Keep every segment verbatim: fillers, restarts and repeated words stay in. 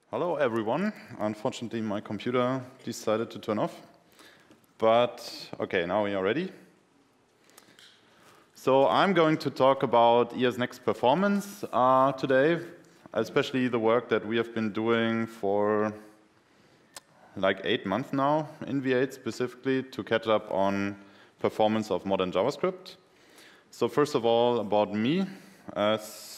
Hello everyone. Unfortunately, my computer decided to turn off. But okay, now we are ready. So I'm going to talk about E S Next performance uh, today, especially the work that we have been doing for like eight months now in V eight specifically to catch up on performance of modern JavaScript. So first of all, about me, as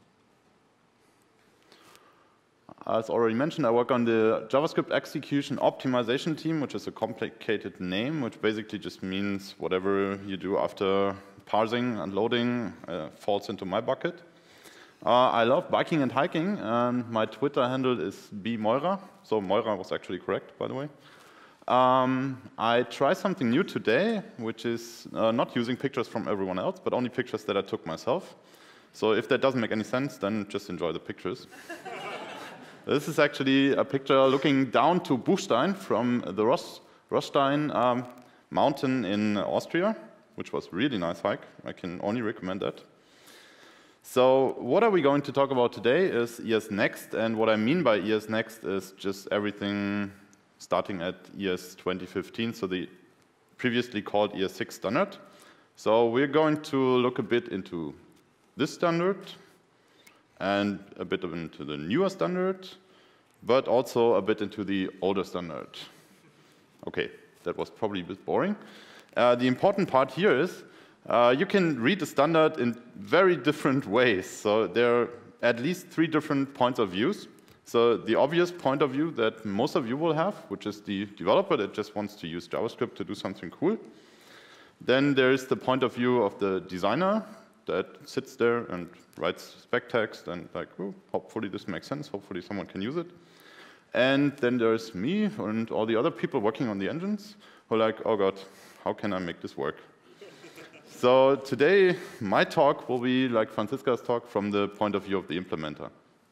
As already mentioned, I work on the JavaScript execution optimization team, which is a complicated name, which basically just means whatever you do after parsing and loading uh, falls into my bucket. Uh, I love biking and hiking, and my Twitter handle is b moira, so Moira was actually correct, by the way. Um, I try something new today, which is uh, not using pictures from everyone else, but only pictures that I took myself. So if that doesn't make any sense, then just enjoy the pictures. This is actually a picture looking down to Buchstein from the Ross, Rosstein um, mountain in Austria, which was a really nice hike. I can only recommend that. So what are we going to talk about today is E S Next, and what I mean by E S Next is just everything starting at E S twenty fifteen, so the previously called E S six standard. So we're going to look a bit into this standard, and a bit into the newer standard, but also a bit into the older standard. Okay, that was probably a bit boring. Uh, the important part here is uh, you can read the standard in very different ways. So there are at least three different points of views. So the obvious point of view that most of you will have, which is the developer that just wants to use JavaScript to do something cool. Then there is the point of view of the designer that sits there and writes spec text and like, oh, hopefully this makes sense, hopefully someone can use it. And then there's me and all the other people working on the engines who are like, oh god, how can I make this work? So today, my talk will be like Franziska's talk from the point of view of the implementer.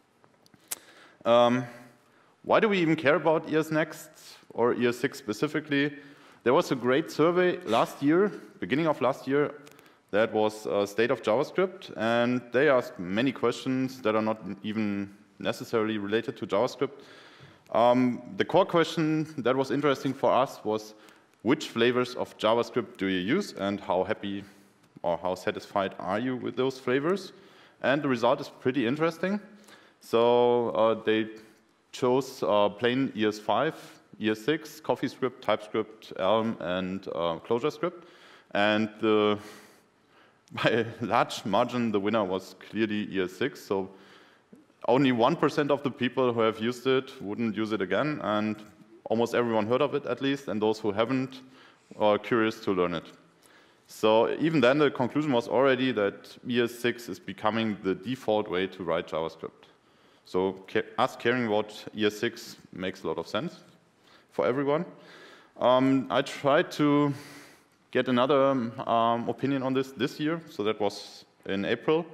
Um, why do we even care about E S Next or E S six specifically? There was a great survey last year, beginning of last year, that was uh, State of JavaScript, and they asked many questions that are not even necessarily related to JavaScript. Um, the core question that was interesting for us was, which flavors of JavaScript do you use, and how happy or how satisfied are you with those flavors? And the result is pretty interesting. So uh, they chose uh, plain E S five, E S six, CoffeeScript, TypeScript, Elm, and uh, ClojureScript. And the by a large margin, the winner was clearly E S six, so only one percent of the people who have used it wouldn't use it again, and almost everyone heard of it at least, and those who haven't are curious to learn it. So even then, the conclusion was already that E S six is becoming the default way to write JavaScript. So us caring about E S six makes a lot of sense for everyone. Um, I tried to get another um, opinion on this this year, so that was in April.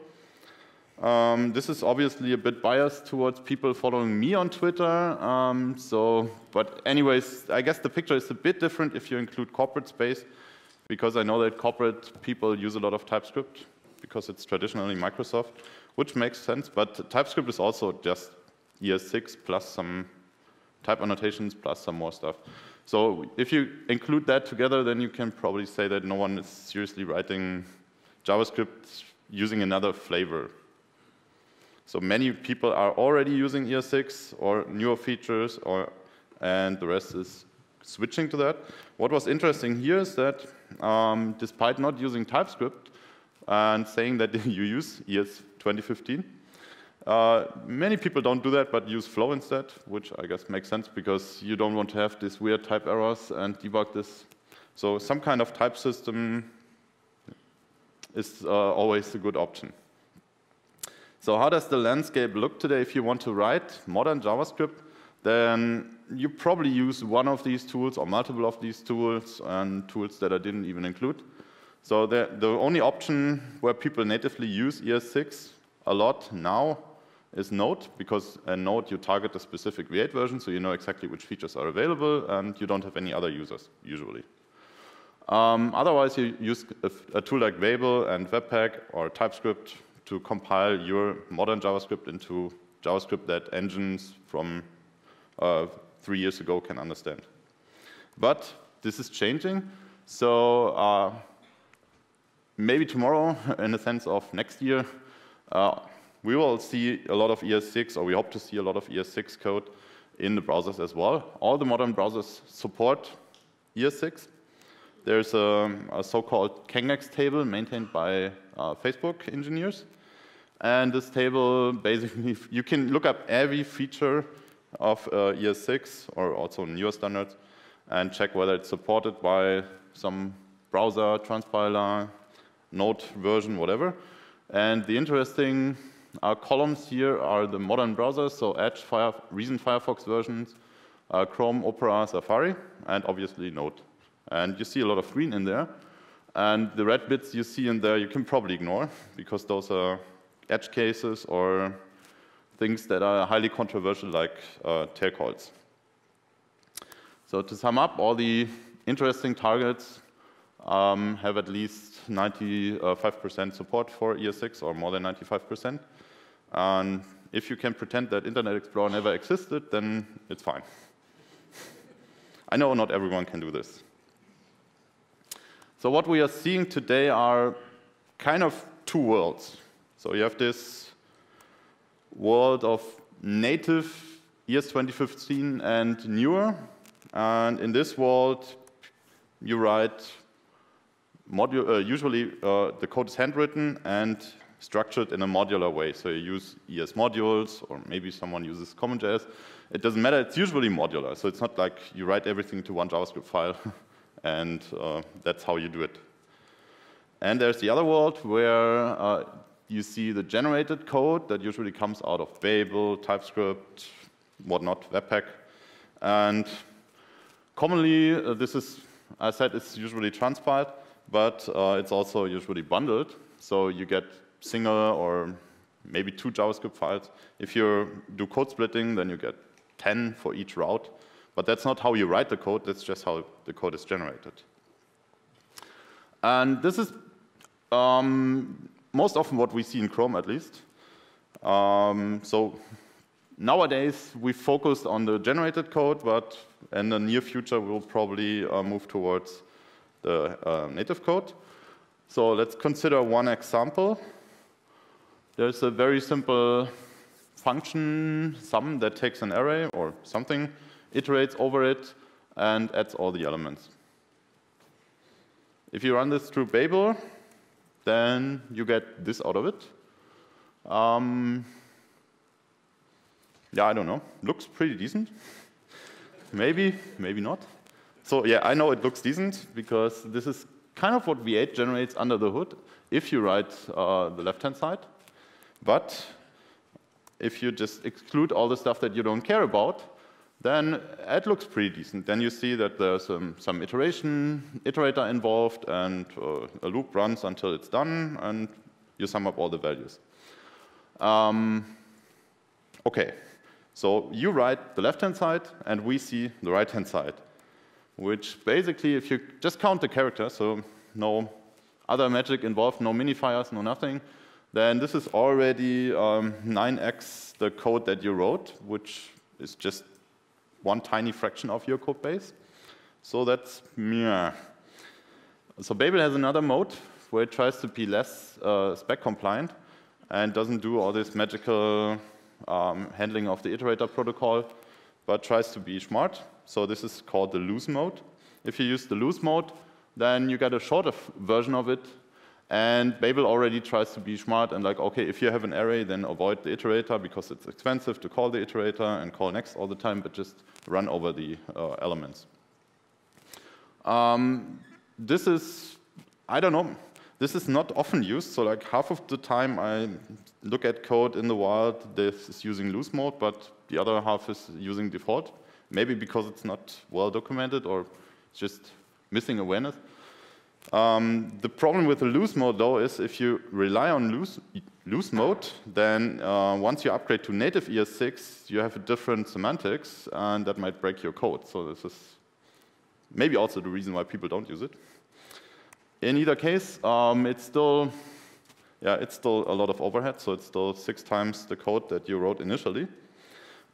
Um, this is obviously a bit biased towards people following me on Twitter, um, so, but anyways, I guess the picture is a bit different if you include corporate space, because I know that corporate people use a lot of TypeScript, because it's traditionally Microsoft, which makes sense, but TypeScript is also just E S six plus some type annotations plus some more stuff. So if you include that together, then you can probably say that no one is seriously writing JavaScript using another flavor. So many people are already using E S six or newer features, or, and the rest is switching to that. What was interesting here is that um, despite not using TypeScript and saying that you use E S twenty fifteen, Uh, many people don't do that, but use Flow instead, which I guess makes sense because you don't want to have these weird type errors and debug this. So some kind of type system is uh, always a good option. So how does the landscape look today? If you want to write modern JavaScript, then you probably use one of these tools or multiple of these tools and tools that I didn't even include. So the, the only option where people natively use E S six a lot now is Node, because in Node you target a specific V eight version, so you know exactly which features are available, and you don't have any other users, usually. Um, otherwise, you use a, a tool like Babel and Webpack or TypeScript to compile your modern JavaScript into JavaScript that engines from uh, three years ago can understand. But this is changing, so uh, maybe tomorrow, in the sense of next year, uh, we will see a lot of E S six, or we hope to see a lot of E S six code in the browsers as well. All the modern browsers support E S six. There's a, a so-called Kangnex table maintained by uh, Facebook engineers. And this table, basically, you can look up every feature of uh, E S six, or also newer standards, and check whether it's supported by some browser, transpiler, Node version, whatever. And the interesting uh, columns here are the modern browsers, so Edge, Fire, recent Firefox versions, uh, Chrome, Opera, Safari, and obviously Node. And you see a lot of green in there. And the red bits you see in there, you can probably ignore, because those are edge cases or things that are highly controversial, like uh, tail calls. So to sum up, all the interesting targets um, have at least ninety-five percent support for E S six, or more than ninety-five percent. And if you can pretend that Internet Explorer never existed, then it's fine. I know not everyone can do this. So what we are seeing today are kind of two worlds. So you have this world of native E S twenty fifteen and newer. And in this world, you write module, uh, usually uh, the code is handwritten and structured in a modular way. So you use E S modules, or maybe someone uses CommonJS. It doesn't matter, it's usually modular. So it's not like you write everything to one JavaScript file, and uh, that's how you do it. And there's the other world where uh, you see the generated code that usually comes out of Babel, TypeScript, whatnot, Webpack. And commonly, uh, this is, I said, it's usually transpiled, but uh, it's also usually bundled. So you get single or maybe two JavaScript files. If you do code splitting, then you get ten for each route. But that's not how you write the code, that's just how the code is generated. And this is um, most often what we see in Chrome, at least. Um, so nowadays, we focused on the generated code, but in the near future, we'll probably uh, move towards the uh, native code. So let's consider one example. There's a very simple function sum that takes an array or something, iterates over it, and adds all the elements. If you run this through Babel, then you get this out of it. Um, yeah, I don't know. Looks pretty decent. Maybe, maybe not. So yeah, I know it looks decent, because this is kind of what V eight generates under the hood if you write uh, the left-hand side. But if you just exclude all the stuff that you don't care about, then it looks pretty decent. Then you see that there's um, some iteration, iterator involved, and uh, a loop runs until it's done, and you sum up all the values. Um, okay, so you write the left-hand side, and we see the right-hand side, which basically, if you just count the characters, so no other magic involved, no minifiers, no nothing, then this is already um, nine x the code that you wrote, which is just one tiny fraction of your code base. So that's meh. So Babel has another mode where it tries to be less uh, spec compliant and doesn't do all this magical um, handling of the iterator protocol, but tries to be smart. So this is called the loose mode. If you use the loose mode, then you get a shorter version of it. And Babel already tries to be smart and like, okay, if you have an array, then avoid the iterator because it's expensive to call the iterator and call next all the time, but just run over the uh, elements. Um, this is, I don't know, this is not often used. So like half of the time I look at code in the wild, this is using loose mode, but the other half is using default. Maybe because it's not well documented or just missing awareness. Um, the problem with the loose mode, though, is if you rely on loose, loose mode, then uh, once you upgrade to native E S six, you have a different semantics, and that might break your code. So this is maybe also the reason why people don't use it. In either case, um, it's still, yeah, it's still a lot of overhead. So it's still six times the code that you wrote initially.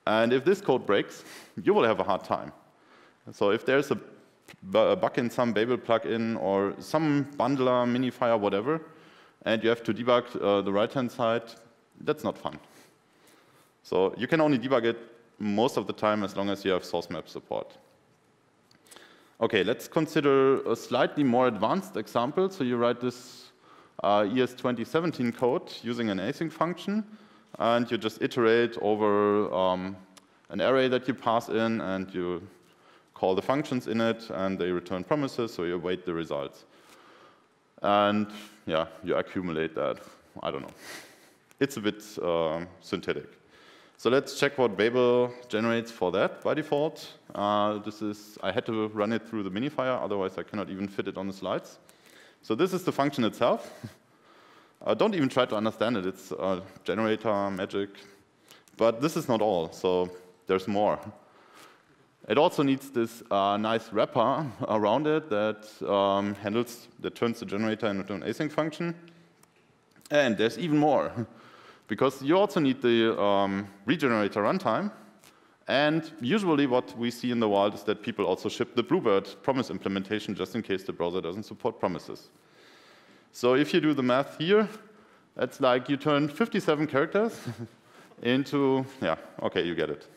And if this code breaks, you will have a hard time. So if there's a, a bug in some Babel plugin or some bundler, Minifier, whatever, and you have to debug uh, the right-hand side, that's not fun. So you can only debug it most of the time as long as you have source map support. Okay, let's consider a slightly more advanced example. So you write this uh, E S twenty seventeen code using an async function, and you just iterate over um, an array that you pass in, and you call the functions in it, and they return promises, so you await the results. And yeah, you accumulate that. I don't know. It's a bit uh, synthetic. So let's check what Babel generates for that by default. Uh, this is, I had to run it through the Minifier, otherwise I cannot even fit it on the slides. So this is the function itself. Uh, don't even try to understand it, it's a generator, magic. But this is not all, so there's more. It also needs this uh, nice wrapper around it that um, handles, that turns the generator into an async function. And there's even more. Because you also need the um, regenerator runtime, and usually what we see in the wild is that people also ship the Bluebird promise implementation just in case the browser doesn't support promises. So if you do the math here, that's like you turn fifty-seven characters into, yeah, okay, you get it.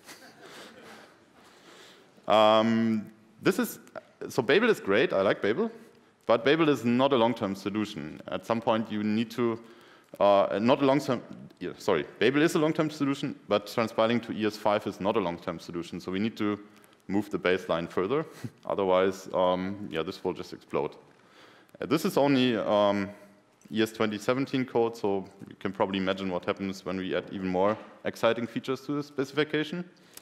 um, this is, so Babel is great, I like Babel, but Babel is not a long-term solution. At some point you need to Uh, not a long-term, yeah, sorry, Babel is a long-term solution, but transpiling to E S five is not a long-term solution, so we need to move the baseline further. Otherwise, um, yeah, this will just explode. Uh, this is only um, E S twenty seventeen code, so you can probably imagine what happens when we add even more exciting features to the specification.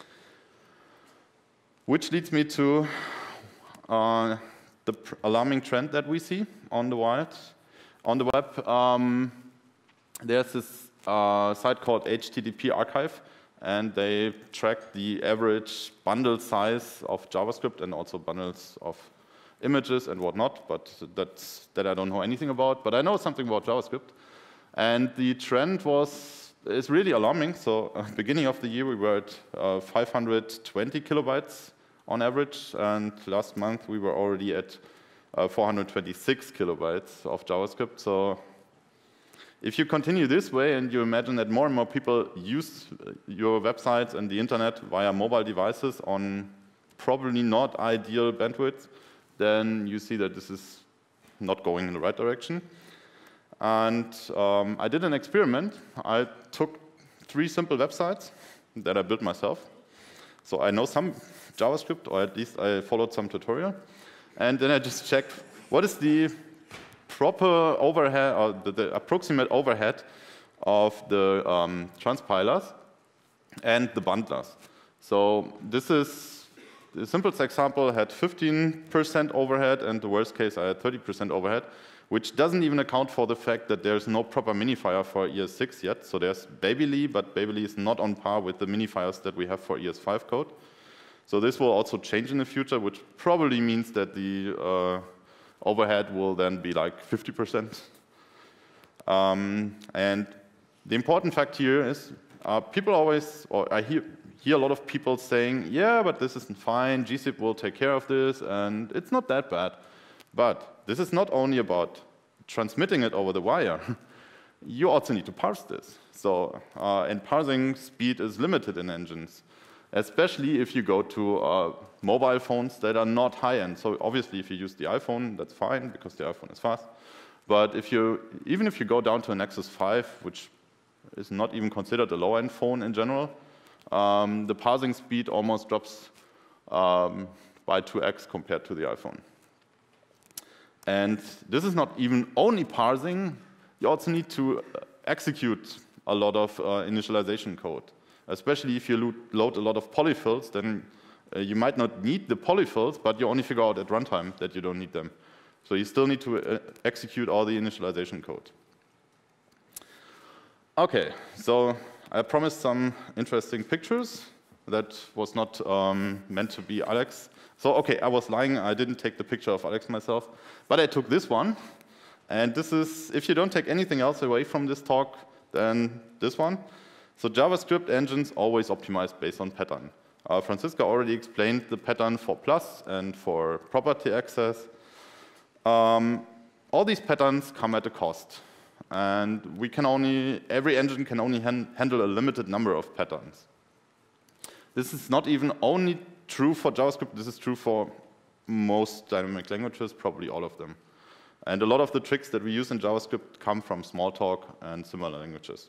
Which leads me to uh, the alarming trend that we see on the wild, on the web. Um, There's this uh, site called H T T P Archive, and they track the average bundle size of JavaScript and also bundles of images and whatnot, but that's, that I don't know anything about. But I know something about JavaScript. And the trend was, is really alarming. So uh, beginning of the year, we were at uh, five hundred twenty kilobytes on average, and last month we were already at uh, four hundred twenty-six kilobytes of JavaScript. So if you continue this way and you imagine that more and more people use your websites and the internet via mobile devices on probably not ideal bandwidth, then you see that this is not going in the right direction. And um, I did an experiment. I took three simple websites that I built myself. So I know some JavaScript, or at least I followed some tutorial. And then I just checked what is the proper overhead, or the, the approximate overhead of the um, transpilers and the bundlers. So this is, the simplest example had fifteen percent overhead, and the worst case I had thirty percent overhead, which doesn't even account for the fact that there's no proper minifier for E S six yet. So there's Babely, but Babely is not on par with the minifiers that we have for E S five code. So this will also change in the future, which probably means that the uh, overhead will then be like fifty percent. Um, and the important fact here is uh, people always, or I hear, hear a lot of people saying, yeah, but this isn't fine, G zip will take care of this, and it's not that bad. But this is not only about transmitting it over the wire. You also need to parse this. So, uh, and parsing speed is limited in engines, especially if you go to uh, mobile phones that are not high-end. So obviously, if you use the iPhone, that's fine, because the iPhone is fast. But if you, even if you go down to a Nexus five, which is not even considered a low-end phone in general, um, the parsing speed almost drops um, by two x compared to the iPhone. And this is not even only parsing. You also need to execute a lot of uh, initialization code. Especially if you lo load a lot of polyfills, then uh, you might not need the polyfills, but you only figure out at runtime that you don't need them. So you still need to uh, execute all the initialization code. Okay, so I promised some interesting pictures. That was not um, meant to be Alex. So, okay, I was lying. I didn't take the picture of Alex myself. But I took this one. And this is, if you don't take anything else away from this talk, then this one. So JavaScript engines always optimize based on pattern. Uh, Franziska already explained the pattern for plus and for property access. Um, all these patterns come at a cost. And we can only, every engine can only han handle a limited number of patterns. This is not even only true for JavaScript, this is true for most dynamic languages, probably all of them. And a lot of the tricks that we use in JavaScript come from Smalltalk and similar languages.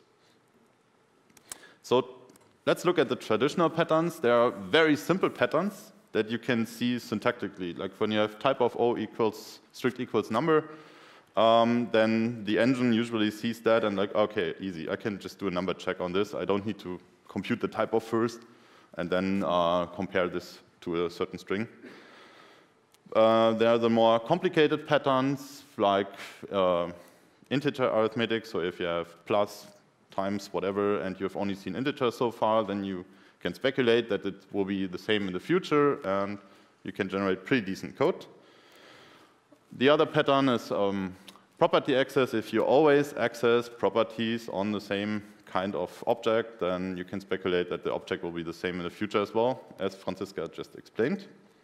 So let's look at the traditional patterns. There are very simple patterns that you can see syntactically. Like when you have type of O equals strict equals number, um, then the engine usually sees that and like, okay, easy. I can just do a number check on this. I don't need to compute the type of first and then uh, compare this to a certain string. Uh, there are the more complicated patterns, like uh, integer arithmetic. So if you have plus, times, whatever, and you've only seen integers so far, then you can speculate that it will be the same in the future, and you can generate pretty decent code. The other pattern is um, property access. If you always access properties on the same kind of object, then you can speculate that the object will be the same in the future as well, as Franziska just explained.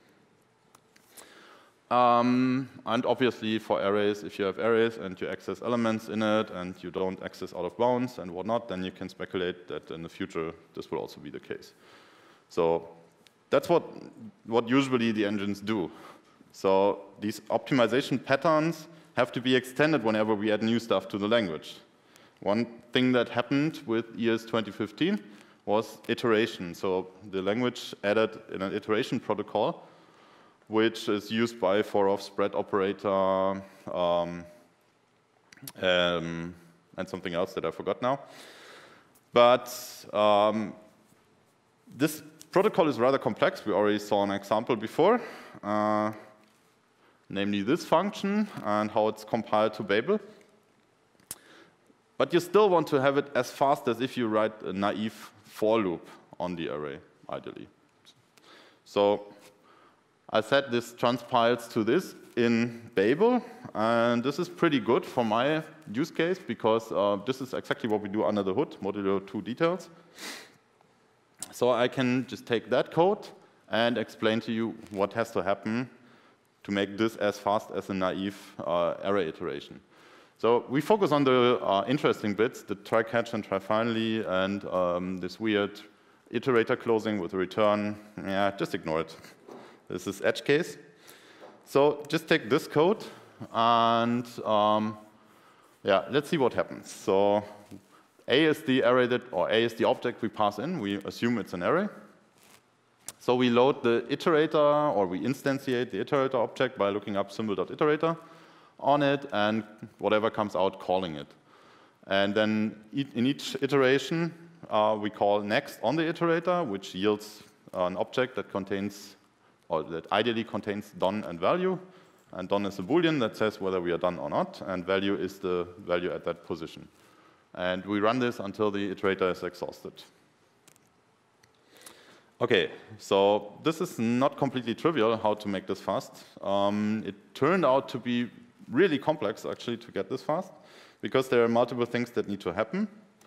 Um, and obviously for arrays, if you have arrays and you access elements in it and you don't access out of bounds and whatnot, then you can speculate that in the future this will also be the case. So that's what, what usually the engines do. So these optimization patterns have to be extended whenever we add new stuff to the language. One thing that happened with E S twenty fifteen was iteration. So the language added in an iteration protocol, which is used by for of spread operator um, um, and something else that I forgot now. But um, this protocol is rather complex. We already saw an example before, uh, namely this function and how it's compiled to Babel. But you still want to have it as fast as if you write a naive for loop on the array, ideally. So I said this transpiles to this in Babel, and this is pretty good for my use case because uh, this is exactly what we do under the hood, modulo two details. So I can just take that code and explain to you what has to happen to make this as fast as a naive uh, array iteration. So we focus on the uh, interesting bits, the try catch and try finally, and um, this weird iterator closing with a return. Yeah, just ignore it. This is edge case. So just take this code and um, yeah, let's see what happens. So A is the array that, or A is the object we pass in. We assume it's an array. So we load the iterator, or we instantiate the iterator object by looking up symbol.iterator on it, and whatever comes out, calling it. And then in each iteration, uh, we call next on the iterator, which yields an object that contains, or that ideally contains done and value. And done is a Boolean that says whether we are done or not, and value is the value at that position. And we run this until the iterator is exhausted. Okay, so this is not completely trivial how to make this fast. Um, it turned out to be really complex, actually, to get this fast, because there are multiple things that need to happen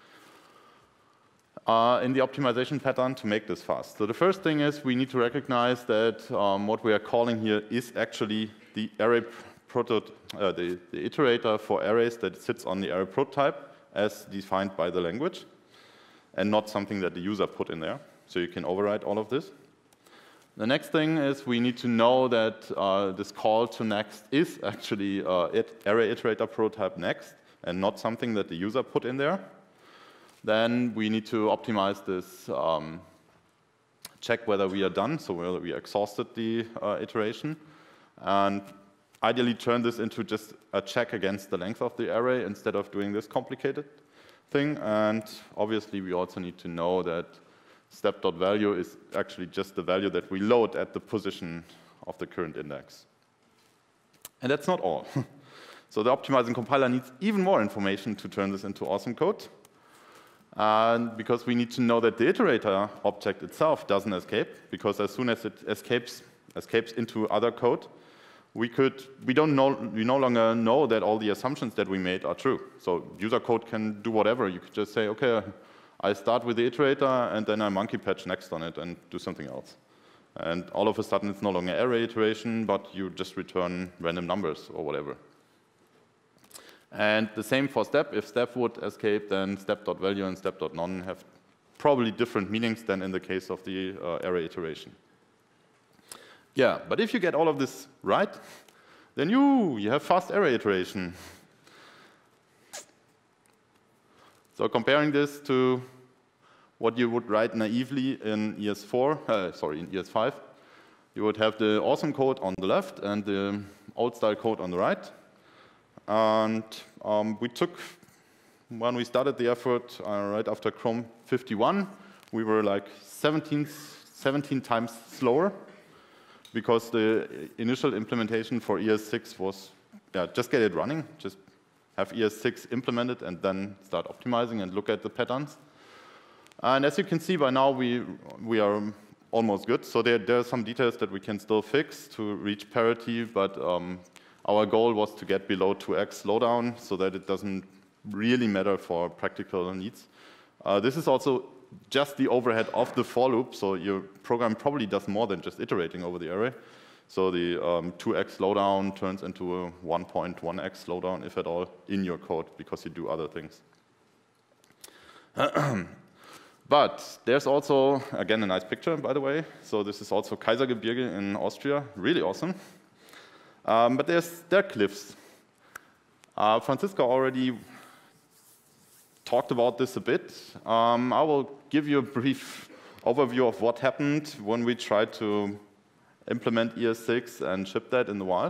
uh, in the optimization pattern to make this fast. So the first thing is we need to recognize that um, what we are calling here is actually the array proto uh, the, the iterator for arrays that sits on the array prototype as defined by the language, and not something that the user put in there. So you can override all of this. The next thing is we need to know that uh, this call to next is actually uh, it, array iterator prototype next, and not something that the user put in there. Then we need to optimize this, um, check whether we are done, so whether we exhausted the uh, iteration, and ideally turn this into just a check against the length of the array instead of doing this complicated thing. And obviously we also need to know that step.value is actually just the value that we load at the position of the current index. And that's not all. So the optimizing compiler needs even more information to turn this into awesome code. And because we need to know that the iterator object itself doesn't escape, because as soon as it escapes, escapes into other code, we could, we don't know, we no longer know that all the assumptions that we made are true. So user code can do whatever. You could just say, okay, I start with the iterator, and then I monkey patch next on it and do something else. And all of a sudden, it's no longer array iteration, but you just return random numbers or whatever. And the same for step. If step would escape, then step.value and step.none have probably different meanings than in the case of the uh, array iteration. Yeah, but if you get all of this right, then you, you have fast array iteration. So comparing this to what you would write naively in E S four, uh, sorry, in E S five, you would have the awesome code on the left and the old-style code on the right. And um, we took, when we started the effort uh, right after Chrome fifty-one, we were like seventeen, seventeen times slower because the initial implementation for E S six was, yeah, just get it running, just have E S six implemented and then start optimizing and look at the patterns. And as you can see by now, we, we are almost good. So there, there are some details that we can still fix to reach parity, but um, our goal was to get below two x slowdown so that it doesn't really matter for practical needs. Uh, this is also just the overhead of the for loop, so your program probably does more than just iterating over the array. So the um, two x slowdown turns into a one point one x slowdown, if at all, in your code, because you do other things. But there's also, again, a nice picture, by the way. So this is also Kaisergebirge in Austria, really awesome. Um, but there's, there are cliffs. Uh, Franziska already talked about this a bit. Um, I will give you a brief overview of what happened when we tried to implement E S six and ship that in the wild.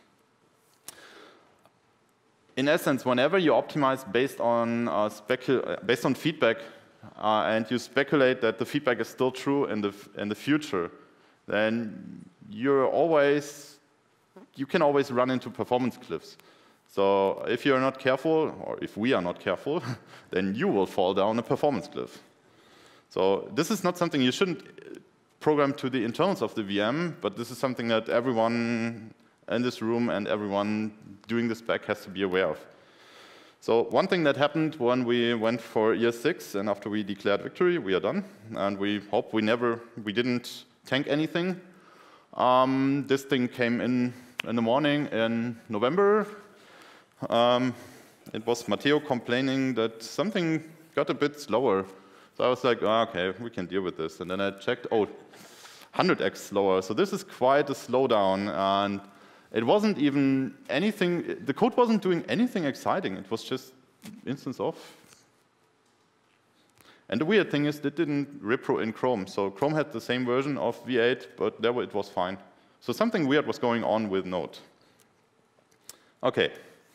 In essence, whenever you optimize based on, uh, specu based on feedback, uh, and you speculate that the feedback is still true in the, in the future, then you're always, you can always run into performance cliffs. So if you're not careful, or if we are not careful, then you will fall down a performance cliff. So this is not something you shouldn't program to the internals of the V M, but this is something that everyone in this room and everyone doing this spec has to be aware of. So one thing that happened when we went for E S six, and after we declared victory, we are done, and we hope we never, we didn't tank anything. Um, this thing came in in the morning in November. Um, it was Matteo complaining that something got a bit slower. So I was like, oh, okay, we can deal with this. And then I checked, oh, one hundred x slower. So this is quite a slowdown. And it wasn't even anything, the code wasn't doing anything exciting. It was just instance of. And the weird thing is, it didn't repro in Chrome. So Chrome had the same version of V eight, but there it was fine. So something weird was going on with Node. Okay.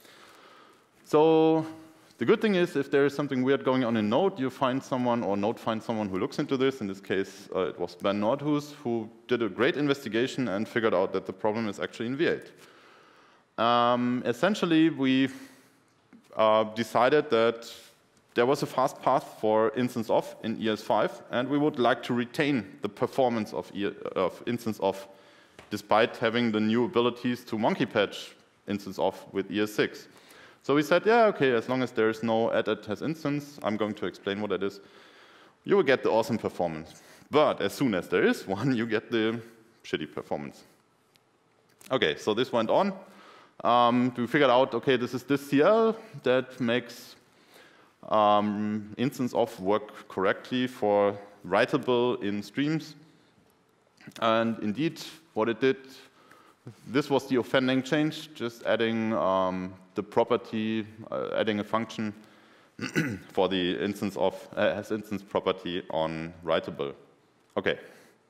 So the good thing is, if there is something weird going on in Node, you find someone, or Node finds someone who looks into this. In this case, uh, it was Ben Nordhus, who did a great investigation and figured out that the problem is actually in V eight. Um, essentially, we uh, decided that there was a fast path for instance of in E S five, and we would like to retain the performance of, e of instance of, despite having the new abilities to monkey patch instance of with E S six. So we said, yeah, okay, as long as there is no add has instance, I'm going to explain what that is, you will get the awesome performance. But as soon as there is one, you get the shitty performance. Okay, so this went on. Um, we figured out, okay, this is this C L that makes um, instance of work correctly for writable in streams. And indeed, what it did, this was the offending change, just adding um, the property, uh, adding a function for the instance of, uh, as instance property on writable. Okay.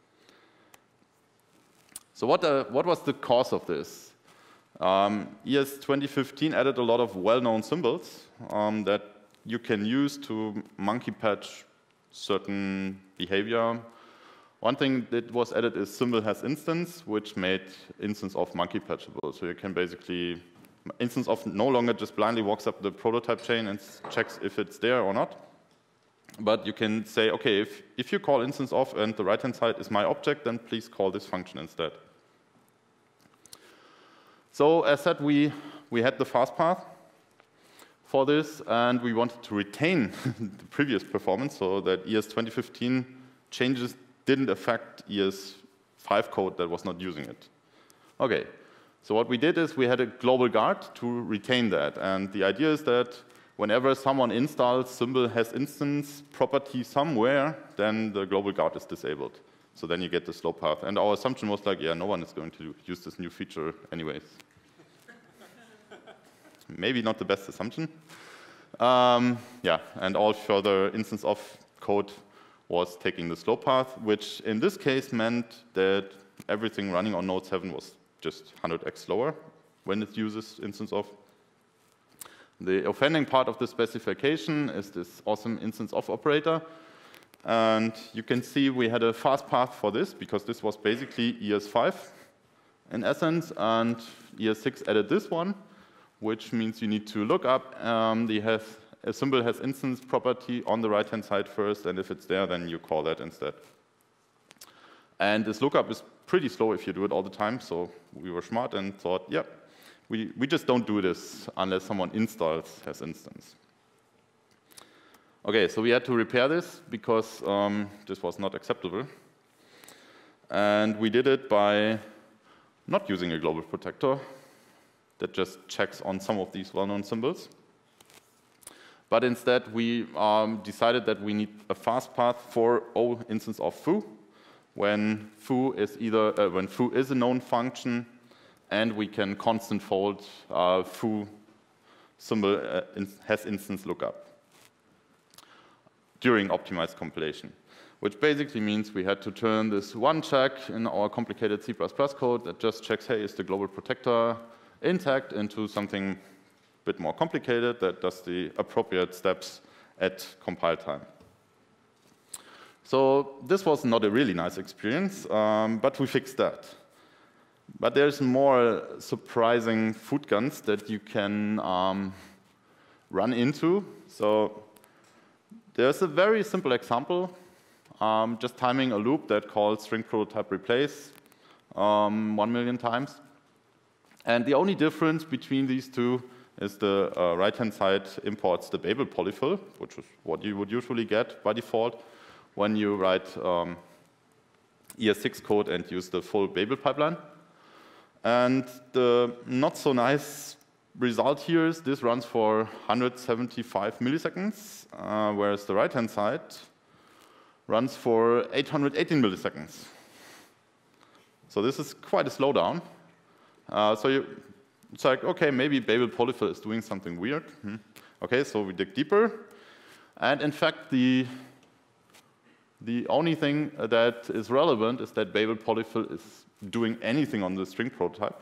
So what, uh, what was the cause of this? Um, E S twenty fifteen added a lot of well-known symbols um, that you can use to monkey patch certain behavior. One thing that was added is symbol has instance, which made instance of monkey patchable. So you can basically, instance of no longer just blindly walks up the prototype chain and checks if it's there or not. But you can say, okay, if, if you call instance of and the right-hand side is my object, then please call this function instead. So as said, we, we had the fast path. for this, and we wanted to retain the previous performance so that E S twenty fifteen changes didn't affect E S five code that was not using it. Okay, so what we did is we had a global guard to retain that, and the idea is that whenever someone installs symbol has instance property somewhere, then the global guard is disabled. So then you get the slow path. And our assumption was like, yeah, no one is going to use this new feature anyways. Maybe not the best assumption. Um, yeah, and all further instance of code was taking the slow path, which in this case meant that everything running on node seven was just one hundred x slower when it uses instance of. The offending part of the specification is this awesome instance of operator. And you can see we had a fast path for this because this was basically E S five in essence, and E S six added this one, which means you need to look up um, the has, a symbol has instance property on the right-hand side first, and if it's there, then you call that instead. And this lookup is pretty slow if you do it all the time, so we were smart and thought, yeah, we, we just don't do this unless someone installs has instance. Okay, so we had to repair this because um, this was not acceptable. And we did it by not using a global protector that just checks on some of these well-known symbols. But instead, we um, decided that we need a fast path for O instance of foo, when foo is either uh, when foo is a known function, and we can constant fold uh, foo symbol uh, in, has instance lookup during optimized compilation, which basically means we had to turn this one check in our complicated C plus plus code that just checks, hey, is the global protector intact, into something a bit more complicated that does the appropriate steps at compile time. So this was not a really nice experience, um, but we fixed that. But there's more surprising food guns that you can um, run into. So there's a very simple example, um, just timing a loop that calls string prototype replace um, one million times. And the only difference between these two is the uh, right-hand side imports the Babel polyfill, which is what you would usually get by default when you write um, E S six code and use the full Babel pipeline. And the not so nice result here is this runs for one hundred seventy-five milliseconds, uh, whereas the right-hand side runs for eight hundred eighteen milliseconds. So this is quite a slowdown. Uh, so you, it's like, okay, maybe Babel polyfill is doing something weird. Hmm. Okay, so we dig deeper. And in fact, the, the only thing that is relevant is that Babel polyfill is doing anything on the string prototype,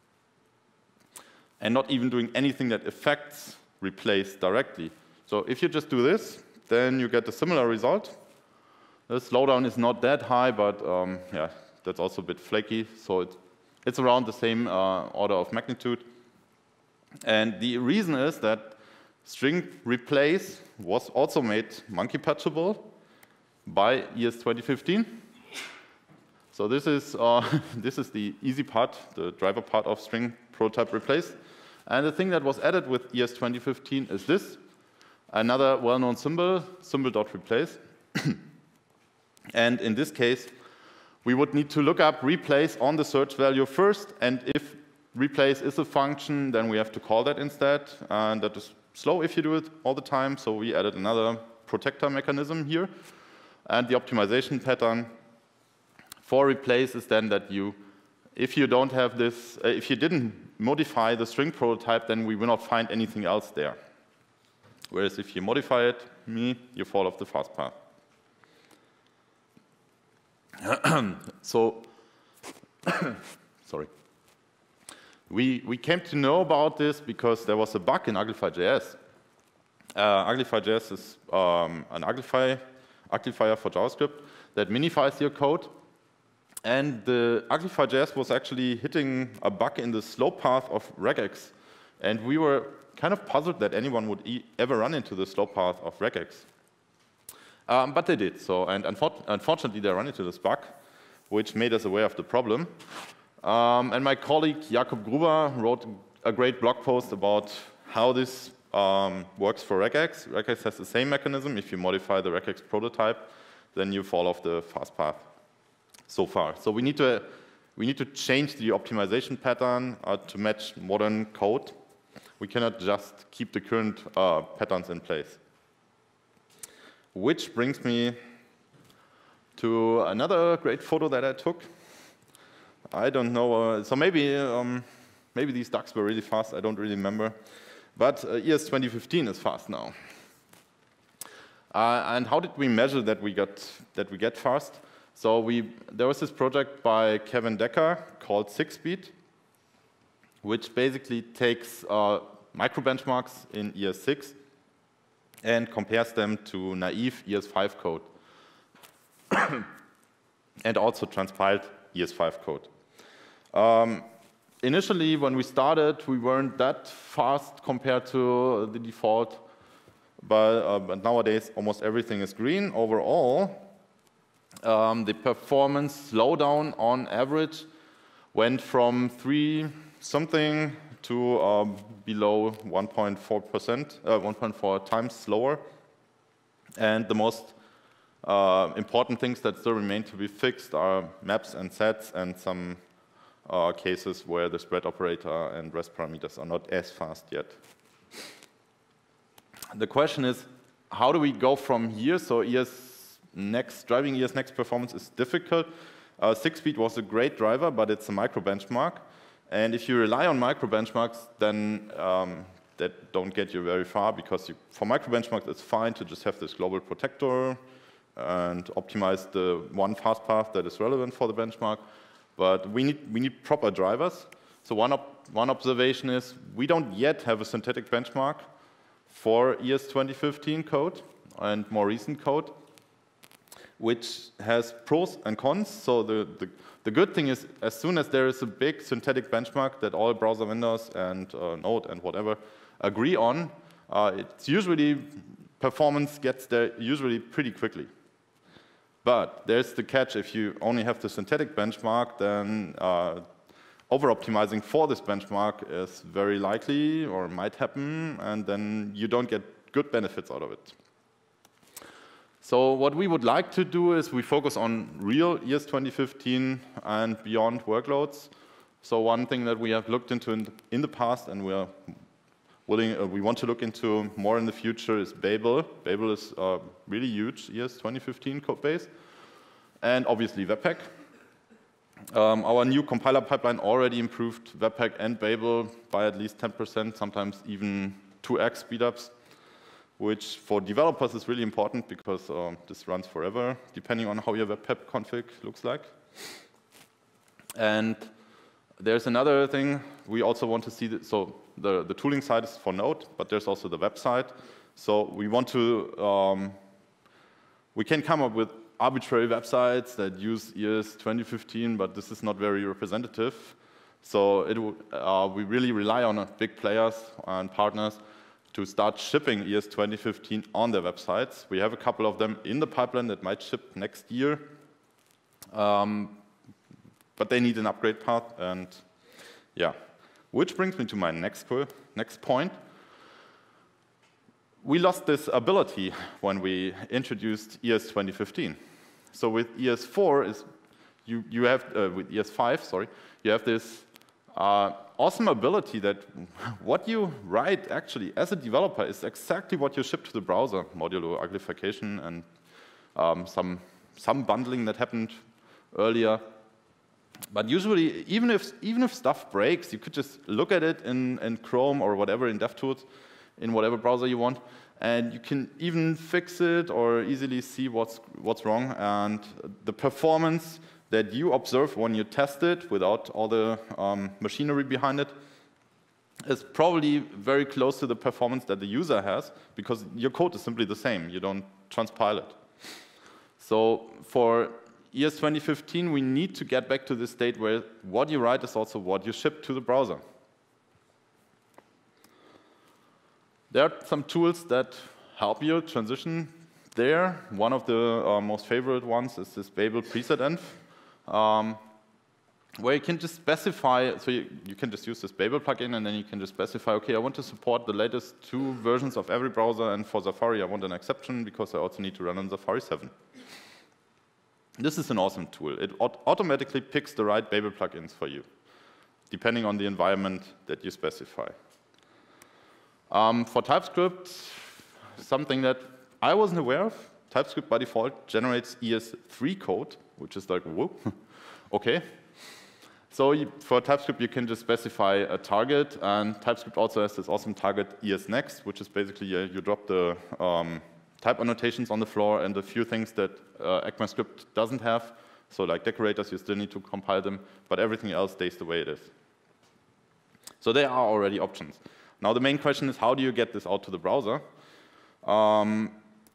and not even doing anything that affects replace directly. So if you just do this, then you get a similar result. The slowdown is not that high, but um, yeah, that's also a bit flaky. So it, it's around the same uh, order of magnitude. And the reason is that string replace was also made monkey patchable by E S twenty fifteen. So this is, uh, this is the easy part, the driver part of string prototype replace. And the thing that was added with E S twenty fifteen is this, another well-known symbol, symbol.replace. And in this case, we would need to look up replace on the search value first, and if replace is a function, then we have to call that instead, and that is slow if you do it all the time, so we added another protector mechanism here. And the optimization pattern for replace is then that you, if you don't have this, uh, if you didn't modify the string prototype, then we will not find anything else there. Whereas if you modify it, me, you fall off the fast path. So, sorry. We, we came to know about this because there was a bug in Uglify dot J S. Uh, Uglify dot J S is um, an Uglify, uglifier for JavaScript that minifies your code. And the Uglify dot J S was actually hitting a bug in the slow path of regex. And we were kind of puzzled that anyone would e ever run into the slow path of regex. Um, but they did. So, and unfor unfortunately, they ran into this bug, which made us aware of the problem. Um, and my colleague Jakob Gruber wrote a great blog post about how this um, works for regex. Regex has the same mechanism. If you modify the regex prototype, then you fall off the fast path so far. So we need to, we need to change the optimization pattern uh, to match modern code. We cannot just keep the current uh, patterns in place. Which brings me to another great photo that I took. I don't know, uh, so maybe, um, maybe these ducks were really fast, I don't really remember. But uh, E S twenty fifteen is fast now. Uh, and how did we measure that we got that we get fast? So we there was this project by Kevin Decker called six speed, which basically takes uh, micro benchmarks in E S six and compares them to naive E S five code, and also transpiled E S five code. Um, Initially, when we started, we weren't that fast compared to the default, but, uh, but nowadays almost everything is green. Overall, um, the performance slowdown on average went from three something to um, below one point four percent, uh, one point four times slower. And the most uh, important things that still remain to be fixed are maps and sets and some Uh, cases where the spread operator and rest parameters are not as fast yet. The question is, how do we go from here? So E S Next, driving E S Next performance is difficult. Uh, six speed was a great driver, but it's a micro benchmark. And if you rely on micro benchmarks, then um, that don't get you very far, because you, for micro benchmarks, it's fine to just have this global protector and optimize the one fast path that is relevant for the benchmark. But we need, we need proper drivers. So one, op one observation is we don't yet have a synthetic benchmark for E S twenty fifteen code and more recent code, which has pros and cons. So the, the, the good thing is, as soon as there is a big synthetic benchmark that all browser vendors and uh, Node and whatever agree on, uh, it's usually, performance gets there usually pretty quickly. But there's the catch: if you only have the synthetic benchmark, then uh, over-optimizing for this benchmark is very likely or might happen, and then you don't get good benefits out of it. So what we would like to do is we focus on real E S twenty fifteen and beyond workloads. So one thing that we have looked into in, in the past, and we are willing, uh, we want to look into more in the future, is Babel. Babel is a really huge E S twenty fifteen code base, and obviously Webpack. Um, our new compiler pipeline already improved Webpack and Babel by at least ten percent, sometimes even two x speedups, which for developers is really important because um, this runs forever, depending on how your Webpack config looks like. And there's another thing we also want to see. That, so the, the tooling side is for Node, but there's also the website. So we want to, um, we can come up with arbitrary websites that use E S twenty fifteen, but this is not very representative. So it, uh, we really rely on big players and partners to start shipping E S twenty fifteen on their websites. We have a couple of them in the pipeline that might ship next year. Um, but they need an upgrade path, and yeah. Which brings me to my next, next point. We lost this ability when we introduced E S twenty fifteen. So with E S four, is you, you have, uh, with E S five, sorry, you have this uh, awesome ability that what you write actually as a developer is exactly what you ship to the browser, modulo uglification and um, some, some bundling that happened earlier. But usually, even if, even if stuff breaks, you could just look at it in, in Chrome or whatever, in DevTools, in whatever browser you want, and you can even fix it or easily see what's, what's wrong. And the performance that you observe when you test it without all the um, machinery behind it is probably very close to the performance that the user has, because your code is simply the same. You don't transpile it. So for E S twenty fifteen, we need to get back to the state where what you write is also what you ship to the browser. There are some tools that help you transition there. One of the uh, most favorite ones is this Babel preset env. Um, where you can just specify, so you, you can just use this Babel plugin, and then you can just specify, okay, I want to support the latest two versions of every browser, and for Safari I want an exception because I also need to run on Safari seven. This is an awesome tool. It aut automatically picks the right Babel plugins for you, depending on the environment that you specify. Um, for TypeScript, something that I wasn't aware of, TypeScript by default generates E S three code, which is like, whoa, okay. So you, for TypeScript, you can just specify a target, and TypeScript also has this awesome target ESNext, which is basically uh, you drop the um, type annotations on the floor and a few things that uh, ECMAScript doesn't have. So like decorators, you still need to compile them, but everything else stays the way it is. So there are already options. Now the main question is, how do you get this out to the browser? Um,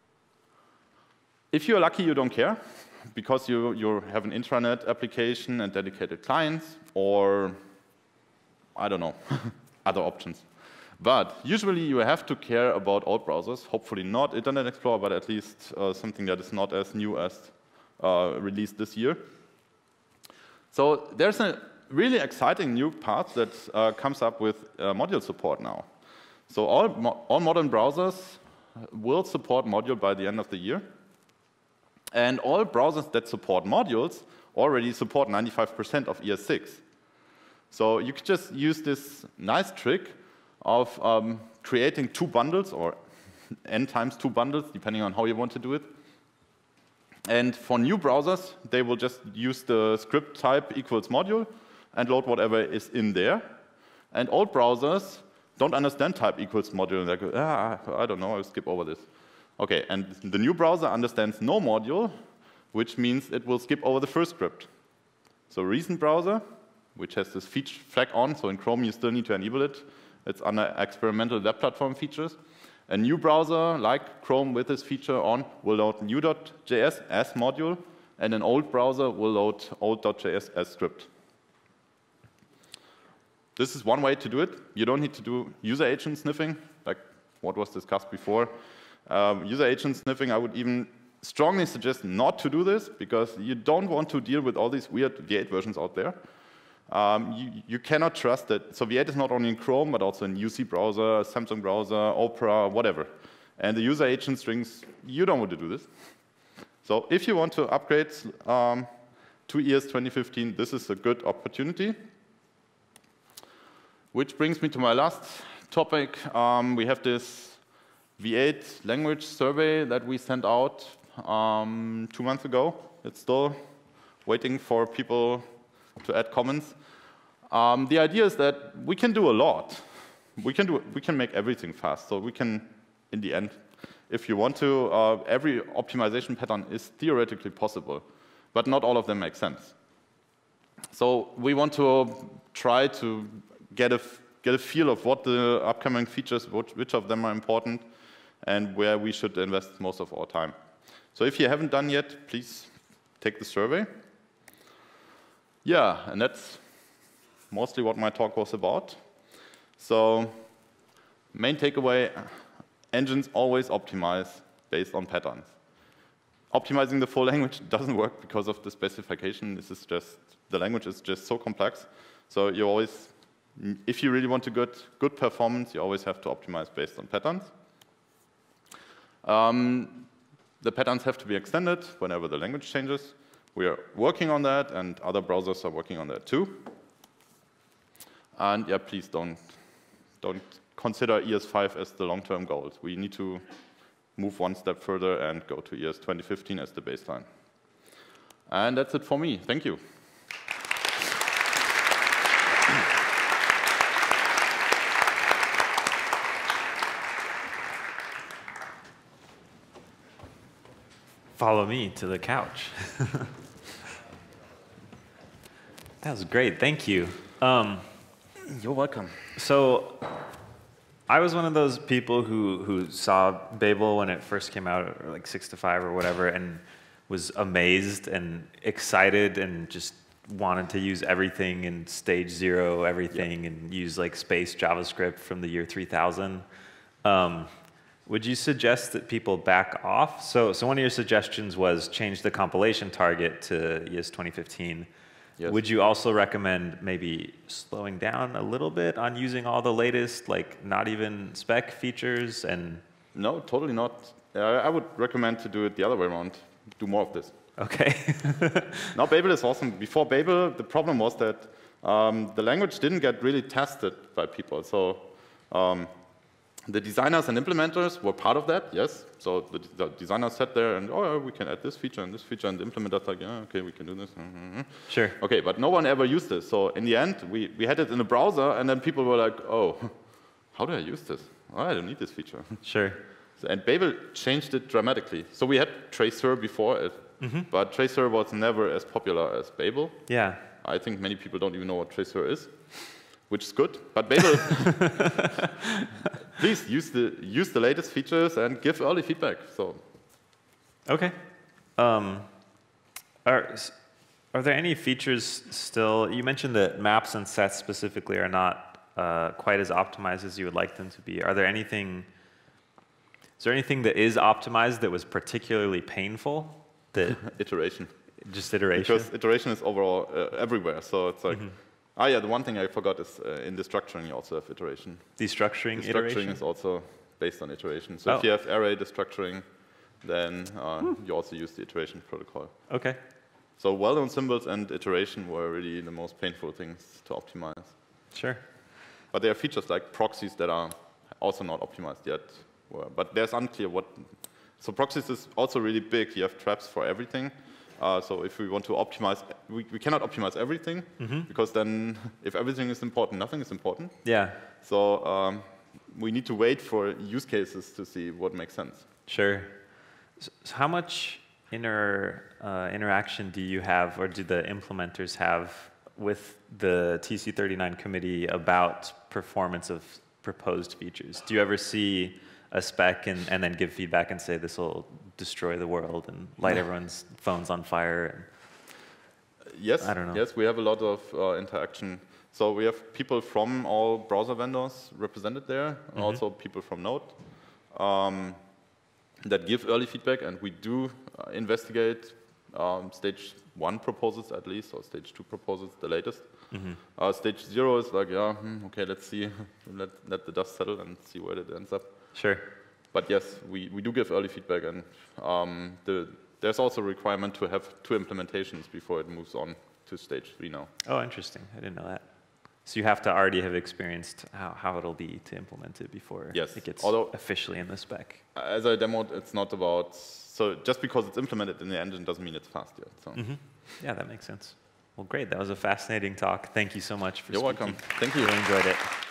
if you're lucky, you don't care, because you, you have an intranet application and dedicated clients, or, I don't know, other options. But usually you have to care about old browsers, hopefully not Internet Explorer, but at least uh, something that is not as new as uh, released this year. So there's a really exciting new part that uh, comes up with uh, module support now. So all, mo all modern browsers will support module by the end of the year. And all browsers that support modules already support ninety-five percent of E S six. So you could just use this nice trick of um, creating two bundles, or n times two bundles, depending on how you want to do it. And for new browsers, they will just use the script type equals module and load whatever is in there. And old browsers don't understand type equals module, and they go, ah, I don't know, I'll skip over this. Okay, and the new browser understands no module, which means it will skip over the first script. So recent browser, which has this feature flag on, so in Chrome you still need to enable it. It's under experimental web platform features. A new browser, like Chrome with this feature on, will load new dot J S as module, and an old browser will load old dot J S as script. This is one way to do it. You don't need to do user agent sniffing, like what was discussed before. Um, user agent sniffing, I would even strongly suggest not to do this, because you don't want to deal with all these weird V eight versions out there. Um, you, you cannot trust that. So V eight is not only in Chrome, but also in U C browser, Samsung browser, Opera, whatever. And the user agent strings, you don't want to do this. So if you want to upgrade um, to E S twenty fifteen, this is a good opportunity. Which brings me to my last topic. Um, we have this V eight language survey that we sent out um, two months ago. It's still waiting for people to add comments. Um, the idea is that we can do a lot. We can do, we can make everything fast. So we can, in the end, if you want to, uh, every optimization pattern is theoretically possible, but not all of them make sense. So we want to try to get a get a feel of what the upcoming features, which, which of them are important, and where we should invest most of our time. So if you haven't done yet, please take the survey. Yeah, and that's mostly what my talk was about. So main takeaway, engines always optimize based on patterns. Optimizing the full language doesn't work because of the specification. This is just, the language is just so complex. So you always, if you really want to get good performance, you always have to optimize based on patterns. Um, the patterns have to be extended whenever the language changes. We are working on that, and other browsers are working on that too. And yeah, please don't, don't consider E S five as the long-term goal. We need to move one step further and go to E S twenty fifteen as the baseline. And that's it for me. Thank you. Follow me to the couch. That was great. Thank you. Um, You're welcome. So I was one of those people who, who saw Babel when it first came out, or like six to five or whatever, and was amazed and excited and just wanted to use everything in stage zero, everything, yeah. and use like space JavaScript from the year three thousand. Um, would you suggest that people back off? So, so one of your suggestions was change the compilation target to E S twenty fifteen. Yes. Would you also recommend maybe slowing down a little bit on using all the latest, like not even spec features and? No, totally not. Uh, I would recommend to do it the other way around. Do more of this. Okay. Now Babel is awesome. Before Babel, the problem was that um, the language didn't get really tested by people. So um, the designers and implementers were part of that, yes. So the, the designers sat there and, oh, we can add this feature and this feature, and the implementers like, yeah, okay, we can do this. Mm-hmm. Sure. Okay, but no one ever used this. So in the end, we, we had it in a browser, and then people were like, oh, how do I use this? Oh, I don't need this feature. Sure. So, and Babel changed it dramatically. So we had Tracer before it, mm-hmm. but Tracer was never as popular as Babel. Yeah. I think many people don't even know what Tracer is, which is good. But Babel, please use the use the latest features and give early feedback. So, okay. Um, are are there any features still? You mentioned that maps and sets specifically are not uh, quite as optimized as you would like them to be. Are there anything? Is there anything that is optimized that was particularly painful? That iteration. Just iteration? Because iteration is overall uh, everywhere. So it's like, mm-hmm. ah, yeah, the one thing I forgot is uh, in destructuring you also have iteration. Destructuring, Destructuring iteration? is also based on iteration. So oh. if you have array destructuring, then uh, hmm. you also use the iteration protocol. Okay. So well-known symbols and iteration were really the most painful things to optimize. Sure. But there are features like proxies that are also not optimized yet. But there's unclear what. So proxies is also really big. You have traps for everything. Uh, so if we want to optimize, we, we cannot optimize everything, mm-hmm. because then if everything is important, nothing is important. Yeah. So um, we need to wait for use cases to see what makes sense. Sure. So, so how much inter, uh, interaction do you have, or do the implementers have, with the T C thirty-nine committee about performance of proposed features? Do you ever see a spec and, and then give feedback and say this will destroy the world and light everyone's phones on fire? Yes, I don't know. Yes, we have a lot of uh, interaction. So we have people from all browser vendors represented there, mm-hmm. and also people from Node um, that give early feedback, and we do uh, investigate um, stage one proposals at least, or stage two proposals, the latest. Mm-hmm. uh, stage zero is like, yeah, hmm, okay, let's see, let, let the dust settle and see where it ends up. Sure. But yes, we, we do give early feedback, and um, the, there's also a requirement to have two implementations before it moves on to stage three now. Oh, interesting. I didn't know that. So you have to already have experienced how, how it'll be to implement it before yes. it gets Although, officially in the spec. As I demoed, it's not about, so just because it's implemented in the engine doesn't mean it's fast yet. So. Mm-hmm. Yeah, that makes sense. Well, great. That was a fascinating talk. Thank you so much for You're speaking. welcome. Thank you. Really enjoyed it.